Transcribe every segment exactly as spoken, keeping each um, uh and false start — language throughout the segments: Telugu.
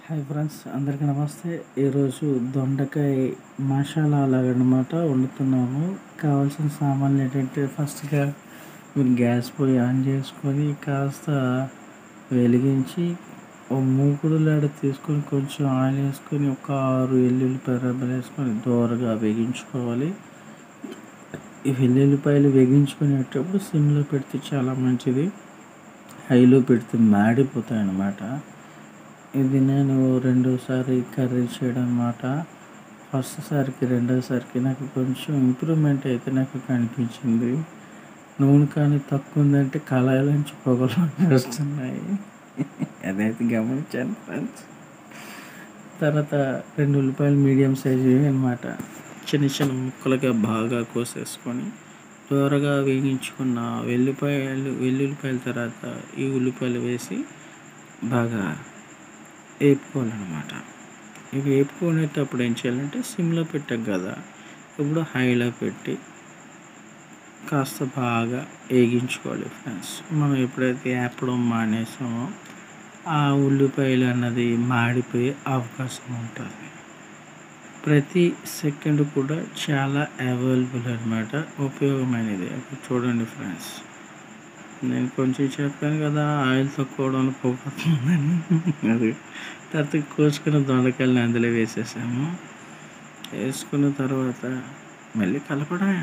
హాయ్ ఫ్రెండ్స్, అందరికీ నమస్తే. ఈరోజు దొండకాయ మసాలా అలాగనమాట వండుతున్నాము. కావాల్సిన సామాన్లు ఏంటంటే, ఫస్ట్గా మీరు గ్యాస్ పొయ్యి ఆన్ చేసుకొని కాస్త వెలిగించి ఒక మూకుడు లాడ తీసుకొని కొంచెం ఆయిల్ వేసుకొని ఒక ఆరు వెల్లుల్లిపాయ రెబ్బలు వేసుకొని దోరగా వేగించుకోవాలి. ఈ వెల్లుల్లిపాయలు వేగించుకునేటప్పుడు సిమ్లో పెడితే చాలా మంచిది. హైలో పెడితే మాడిపోతాయి అన్నమాట. ఇది నేను రెండోసారి కర్రీ చేయడం అన్నమాట. ఫస్ట్ సారికి రెండోసారికి నాకు కొంచెం ఇంప్రూవ్మెంట్ అయితే నాకు కనిపించింది. నూనె కానీ తక్కువ ఉందంటే కళాయిలోంచి పొగలు వస్తున్నాయి. అదైతే గమనించాను ఫ్రెండ్స్. తర్వాత రెండు ఉల్లిపాయలు మీడియం సైజు అనమాట చిన్న చిన్న ముక్కలుగా బాగా కోసేసుకొని త్వరగా వేగించుకున్న వెల్లిపాయలు వెల్లుల్లిపాయల తర్వాత ఈ ఉల్లిపాయలు వేసి బాగా వేపుకోవాలన్నమాట. ఇవి వేపుకునేటప్పుడు ఏం చేయాలంటే సిమ్లో పెట్టాం కదా, ఇప్పుడు హైలో పెట్టి కాస్త బాగా వేగించుకోవాలి ఫ్రెండ్స్. మనం ఎప్పుడైతే వేపడం మానేసామో ఆ ఉల్లిపాయలు అన్నది మాడిపోయే అవకాశం ఉంటుంది. ప్రతి సెకండ్ కూడా చాలా అవైలబుల్ అనమాట, ఉపయోగమైనది. అప్పుడు చూడండి ఫ్రెండ్స్, నేను కొంచెం చెప్పాను కదా ఆయిల్ తక్కువ పోతుందని. అది తర్వాత కోసుకున్న దొండకాయలని అందులో వేసేసాము. వేసుకున్న తర్వాత మళ్ళీ కలపడమే.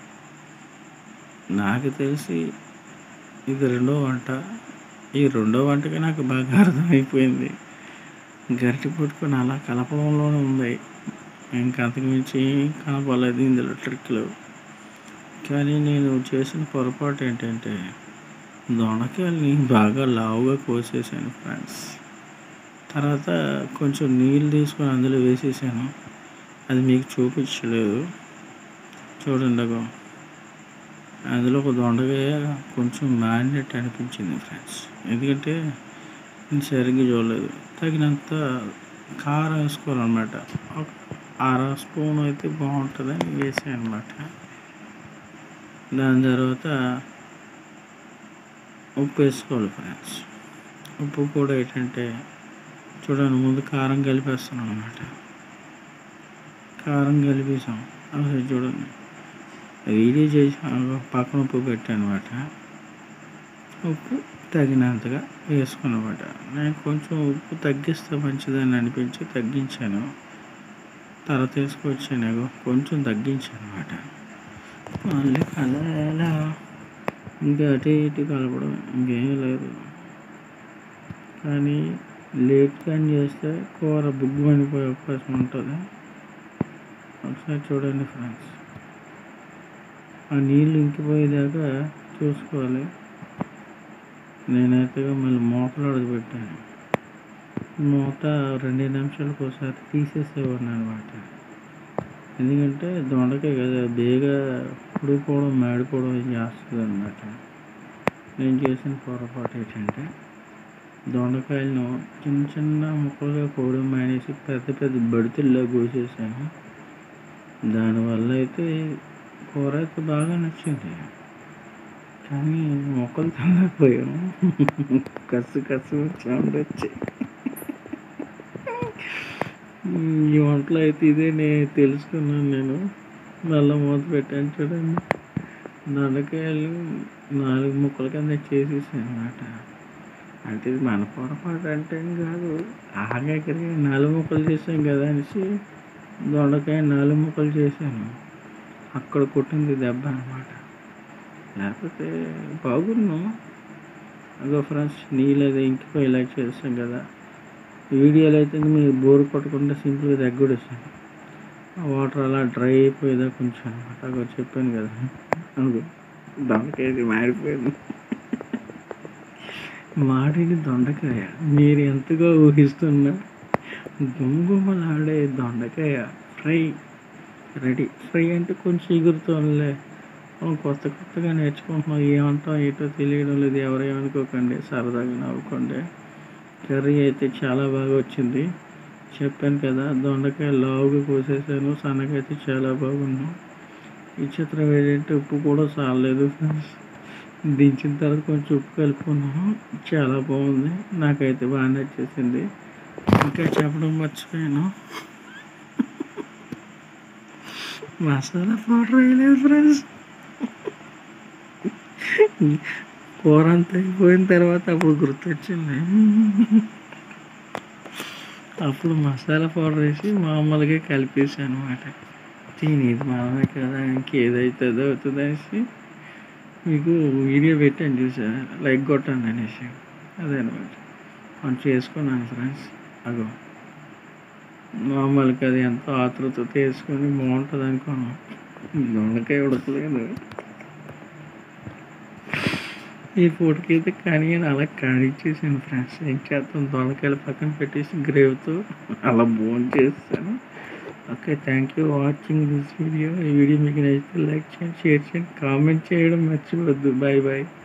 నాకు తెలిసి ఇది రెండో వంట. ఈ రెండో వంటకి నాకు బాగా అర్థమైపోయింది. గరిటె పట్టుకొని అలా కలపడంలోనే ఉంది, ఇంకా అంతకుమించి కనపడలేదు ఇందులో ట్రిక్లు. కానీ నేను చేసిన పొరపాటు ఏంటంటే, దొండకాయలని బాగా లావుగా కోసేసాను ఫ్రెండ్స్. తర్వాత కొంచెం నీళ్ళు తీసుకొని అందులో వేసేసాను. అది మీకు చూపించలేదు, చూడండి. అగో అందులో ఒక దొండకాయ కొంచెం మారినట్టు అనిపించింది ఫ్రెండ్స్, ఎందుకంటే నేను సరిగ్గా చూడలేదు. తగినంత కారం వేసుకోవాలన్నమాట. ఒక అర స్పూన్ అయితే బాగుంటుందని వేసాను అనమాట. దాని తర్వాత ఉప్పు వేసుకోవాలి ఫ్రెండ్స్. ఉప్పు కూడా ఏంటంటే చూడండి, ముందు కారం కలిపేస్తున్నాం అనమాట. కారం కలిపేసాం. అసలు చూడండి, వీడియో చేసి పక్కన ఉప్పు పెట్టాను అనమాట. ఉప్పు తగినంతగా వేసుకున్నమాట. నేను కొంచెం ఉప్పు తగ్గిస్తే మంచిదని అనిపించి తగ్గించాను. తర్వాత వేసుకొచ్చాను, కొంచెం తగ్గించాను అనమాట. మళ్ళీ కలలా ఇంకా అటు ఇటు కలపడం, ఇంకేం లేదు. కానీ లేట్గా చేస్తే కూర బుగ్గు పడిపోయే అవకాశం ఉంటుంది. ఒకసారి చూడండి ఫ్రెండ్స్, ఆ నీళ్ళు ఇంకిపోయేదాకా చూసుకోవాలి. నేనైతే మళ్ళీ మూతలు పెట్టాను. మూత రెండు నిమిషాలకు ఒకసారి తీసేసేవాడిని అనమాట. ఎందుకంటే దొండకాయ కదా, బేగా ఉడికిపోవడం మాడిపోవడం చేస్తుంది అనమాట. నేను చేసిన పొరపాటు ఏంటంటే, దొండకాయలను చిన్న చిన్న ముక్కలుగా కోయడం మానేసి పెద్ద పెద్ద బడితుల్లో కోసేసాను. దానివల్ల అయితే కూర అయితే బాగా నచ్చింది, కానీ మొక్కలు తినలేకపోయాము. కసు కసు వచ్చి ఈ వంటలో అయితే ఇదే నేను తెలుసుకున్నాను. నేను మళ్ళీ మూత పెట్టాను. చూడండి, దొండకాయలు నాలుగు ముక్కల కింద చేసేసాను అనమాట. అంటే ఇది మన పొరపాటు అంటే కాదు, ఆగాకరి నాలుగు ముక్కలు చేసాం కదా అనేసి దొండకాయ నాలుగు ముక్కలు చేశాను. అక్కడ కొట్టింది దెబ్బ అనమాట, లేకపోతే బాగున్నాం. అదో ఫ్రెండ్స్, నీళ్ళు అది ఇంకిపోయి ఇలా చేస్తాం కదా. వీడియోలో అయితే మీరు బోరు కొట్టకుండా సింపుల్గా తగ్గొడేసాను. వాటర్ అలా డ్రై అయిపోయేదా కొంచెం అనమాట. అక్కడ చెప్పాను కదా, అందుకు దొండకాయ మాడిపోయింది. మాడిన దొండకాయ మీరు ఎంతగా ఊహిస్తున్నా గుమగుమలాడే దొండకాయ ఫ్రై రెడీ. ఫ్రై అంటే కొంచెం ఎగురుతోలే, కొత్త కొత్తగా నేర్చుకుంటున్నాం, ఏమంటాం ఏటో తెలియడం లేదు. ఎవరేమనుకోకండి, సరదాగా నవ్వుకోండి. కర్రీ అయితే చాలా బాగా వచ్చింది. చెప్పాను కదా, దొండకాయ లావుగా కోసేసాను, సన్నగా అయితే చాలా బాగున్నాం. ఈ చిత్రం ఏంటంటే ఉప్పు కూడా చాలలేదు ఫ్రెండ్స్. దించిన తర్వాత కొంచెం ఉప్పు కలుపుకున్నాను, చాలా బాగుంది. నాకైతే బాగా నచ్చేసింది. ఇంకా చెప్పడం మర్చిపోయాను, మసాలా పౌడర్ వేయలేదు ఫ్రెండ్స్. కూర అంతా అయిపోయిన తర్వాత అప్పుడు గుర్తొచ్చింది, అప్పుడు మసాలా పౌడర్ వేసి మామూలుగా కలిపేసి అనమాట. తినేది మనమే కదా, ఇంకేదైతుందో అవుతుంది అనేసి మీకు వీడియో పెట్టాను చూసారా, లైక్ కొట్టండి అనేసి. అదే అనమాట కొంచెం చేసుకున్నాను ఫ్రెండ్స్. అగో మామూలుగా అది ఎంతో ఆతృతతో వేసుకొని బాగుంటుంది అనుకున్నాను, దొండకాయ ఉడకలేదు. ఈ పూటకి అయితే కానీ అలా కానిచ్చేసాను ఫ్రెండ్స్. ఏం చేస్తాను, దొండకాయలు పక్కన పెట్టేసి గ్రేవ్తో అలా బోన్ చేస్తాను. Okay, thank you watching this video. ఈ వీడియో మీకు నచ్చితే లైక్ చేయండి, షేర్ చేయండి, కామెంట్ చేయడం మర్చిపోవద్దు. Bye bye.